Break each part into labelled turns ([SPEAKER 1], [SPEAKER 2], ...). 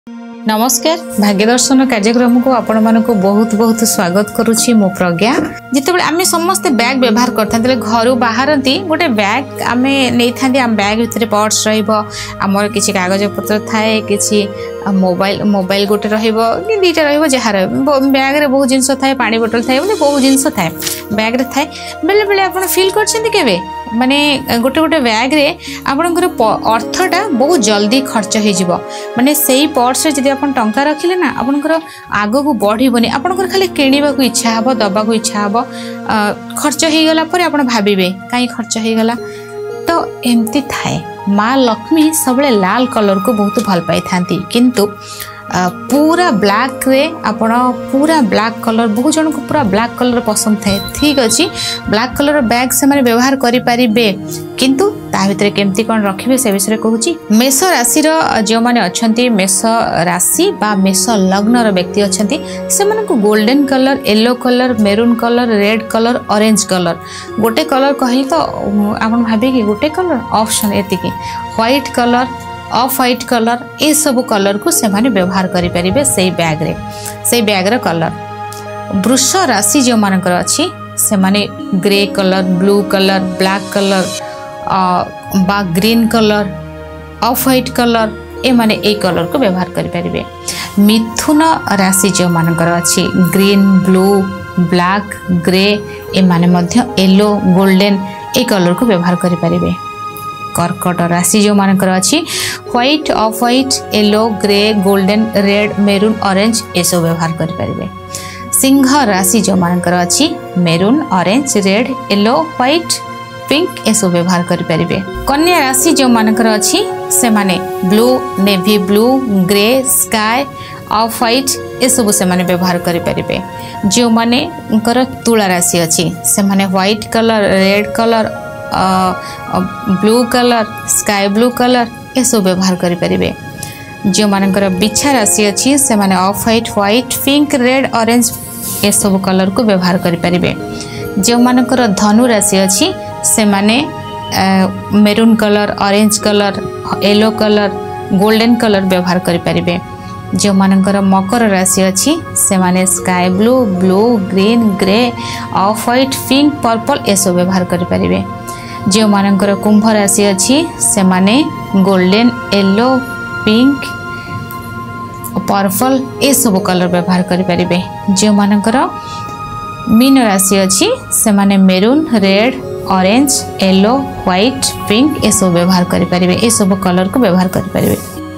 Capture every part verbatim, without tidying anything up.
[SPEAKER 1] नमस्कार भाग्य दर्शन कार्यक्रम को आपण मानक बहुत बहुत स्वागत करुच्ची मो प्रज्ञा। जितेबाला आम समस्ते बैग व्यवहार करते घर बाहरती गोटे बैग आम नहीं था आम बैग भितर पर्स रमर किसी कागज पत्र थाए कि मोबाइल मोबाइल गोटे रईटा रहा बैग रे बहुत जिनस थाए पानी बोतल थाए बहुत जिनस थाए बैग रे थाए बेले बेले आप फिल कर माने गोटे गोटे बैग रे आपणकर अर्थटा बहुत जल्दी खर्च हो माने से पर्स जब आप टंका रखिले ना आपणकर आग को बढ़नी आपणकर खाली किणवा को इच्छा हे दबा को इच्छा हे खर्च हो गला पर आप भावे कहीं खर्च हो गला तो एमती थाए। माँ लक्ष्मी सब लाल कलर को बहुत भल पाई था किंतु पूरा ब्लैक रे आपण पूरा ब्लैक कलर बहुत जन को पूरा ब्लैक कलर पसंद थाए ठीक अच्छी ब्लैक कलर बैग से माने व्यवहार करि परिबे किंतु ता भितर केमती कोन रखिबे से विषय कहूची। मेष राशि जो माने अछंती मेष राशि बा मेष लग्न रो व्यक्ति अछंती से माने को golden colour yellow colour maroon colour red colour orange colour गोटे कलर कहली तो आपण भाबे कि गोटे कलर ऑप्शन एतिकी white colour off white colour ये सब कलर को से माने व्यवहार करि परिबे से बैग रे से बैग रे कलर। वृष राशि जो मानकर अछि से माने grey colour blue colour black colour बा green colour off white colour ए माने ए कलर को व्यवहार करि परिबे। मिथुन राशि जो मानकर अछि ग्रीन ब्लू ब्लैक ग्रे ए माने मध्य येलो गोल्डन ए कलर को व्यवहार करि परिबे। कर्कट राशि जो मानकर अछि white off white yellow grey golden red maroon orange ए सब व्यवहार करि परिबे। सिंह राशि जो मानकर अछि maroon orange red yellow white pink ए सब व्यवहार करि परिबे। कन्या राशि जो मानकर अछि से माने blue navy blue grey sky off white ए सब से माने व्यवहार करि परिबे। जो माने कर तुला राशि अछि से माने white colour red colour blue colour sky blue colour ये सब व्यवहार करि परिबे। जो मानकर बिछा राशि अछि से माने off white white pink red orange ये सब कलर को व्यवहार करि परिबे। जो मानकर धनु राशि अछि से माने maroon colour orange colour yellow colour golden colour व्यवहार करि परिबे। जो मानकर मकर राशि अछि से माने sky blue blue green grey off white pink purple ये सब व्यवहार करि परिबे। जो मानकर कुंभ राशि अछि से माने गोल्डन येलो पिंक पर्पल ए सब कलर व्यवहार करि परिबे। जो मानकर मीन राशि अछि से माने maroon red orange yellow white pink ए सब व्यवहार करि परिबे ए सब कलर को व्यवहार करि परिबे।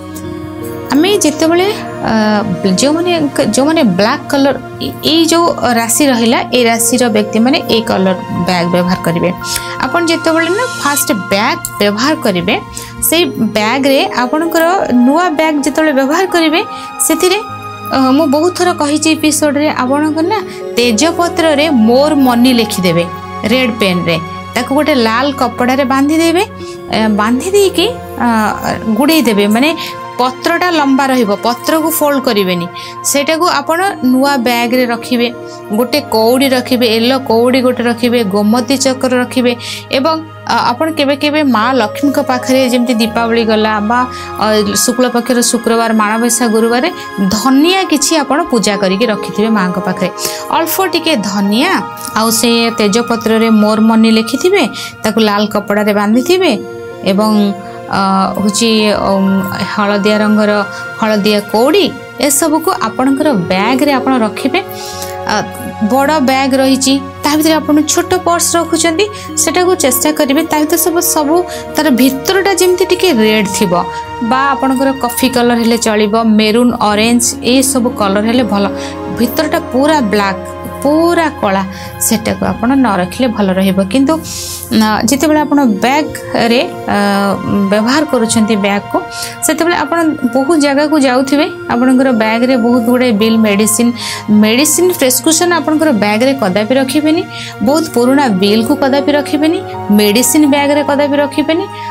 [SPEAKER 1] आमे जेते बेले जो माने जो माने ब्लैक कलर ये जो राशि रहिला ए राशि रो व्यक्ति माने ए कलर बैग व्यवहार करिवे। आपण जेते बेले ना फास्ट बैग व्यवहार करिवे से बैग रे आपनकर नुवा बैग जेते बेले व्यवहार करिवे सेतिरे मु बहुत थरा कहिची एपिसोड रे आपनकर ना तेजपत्र रे मोर मनी लिखि देबे रेड पेन रे ताको गोटे लाल कपड़ा रे बांधी देबे बांधी दे कि गुड़े देबे माने पत्रटा लंबा रहिबो पत्र को फोल्ड करिवेनी सेटा को आपण नुआ बैग रे रखिबे। गोटे कौड़ी रखिबे येलो कौड़ी गोटे रखिबे गोमती चक्र रखिबे एवं आपण केबे केबे माँ लक्ष्मी को पाखरे जेमती दीपावली गला बा शुक्ल पक्षर शुक्रवार माणबैसा गुरुवार धनिया किछि आपण पूजा करिके रखिथिबे माँ को पाखरे अल्प टिके धनिया आउ से तेजपत्र रे मोर मनी लिखिथिबे ताकू लाल कपड़ा रे बांधिथिबे एवं हूँ हलदिया रंगर हलदिया कौड़ी ए सब को आपणकर बैग रे आपण रखिबे। बड़ बैग रही भर आप छोट पर्स रखुच्च सेटा को चेष्टा करेंगे भर सब सब तार भितरटा जमी टी रेड थी बा आपणकर कॉफी कलर हेले चलो मेरून ऑरेंज ये सब कलर हेले भल भितरटा पूरा ब्लैक पूरा कला सेटा को आप न रखिले भल रहिबो। किंतु जिते बेले आपण बैग रे व्यवहार करूछंती बैग को सेते बेले आपण बहुत जगह को जाउथिबे आपणकर बैग रे बहुत गुडे बिल मेडिसिन मेडिसिन प्रेस्क्रिप्शन आपणकर बैग रे कदापि रखिबेनी बहुत पुराना बिल को कदापि रखिबेनी मेडिसिन बैग रे कदापि रखिबेनी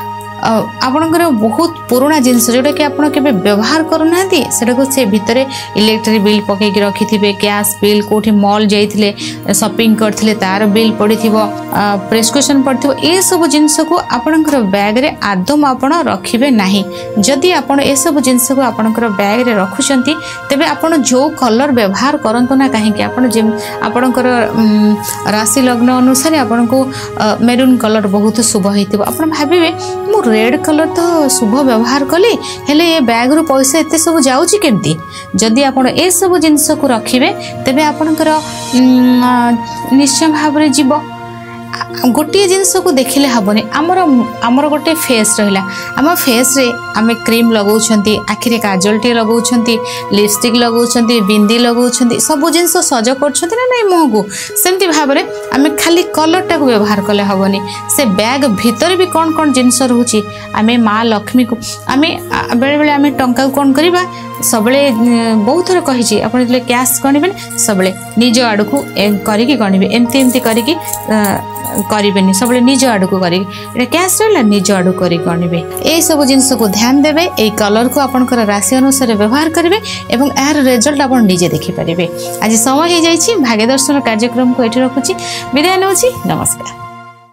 [SPEAKER 1] आपणकर बहुत पुराना जिनस जोटा कि आप व्यवहार करना से से भितर इलेक्ट्रिक बिल पकईकि रखि थे गैस बिल कौटी मॉल जाइए शॉपिंग करते तार बिल पड़ी प्रेस्क्रिप्शन पड़ी ये सब जिनस को आपणकर बैग रे आदम आपण रखिबे नाही। जदि आपण ए सब जिनस को आपणकर बैग रे रखुचंती तेबे आपण जो कलर व्यवहार करंतु ना कहीं आपण जे आपणकर राशि लग्न अनुसार आपण को मेरून कलर बहुत शुभ होइतिबो। आपण भाबिबे मु रेड कलर तो शुभ व्यवहार कली हेले ए बैग रु पैसा एते सब जाउची केमती। जदि आपण ए सब जिनस को रखिबे तेबे आपणकर निश्चय भाव रे जीव गोटे जिनस को देखिले हेनी आमर आमर गोटे फेस रहा आम फेस रे आम क्रीम लगाउछंती आखिरे काजलटी लगाउछंती लिपस्टिक लगाउछंती बिंदी लगाउछंती सब जिनस सज करछंती ना नहीं मुह को सेमती भाव रे आम खाली कलर टाक व्यवहार कले हेनी से बैग भितर भी कौन कौन जिनस रोचे आम माँ लक्ष्मी को आम बेले बेले आम टंका कौन करवा सब बहुत थर कही आप कैश गणवे सब निज आड़ को करी गणवे एमती एमती करी करेनि सब निज आड़ को करी कैश रहा निज आड़ कर गणवे ये सब जिनस को ध्यान देवे ये कलर को आपंकर राशि अनुसार व्यवहार करेंगे और यार रिजल्ट आप निजे देखिपारे। आज समय हो जाए भाग्य दर्शन कार्यक्रम को ये रखुच्छी विदाय नौची नमस्कार।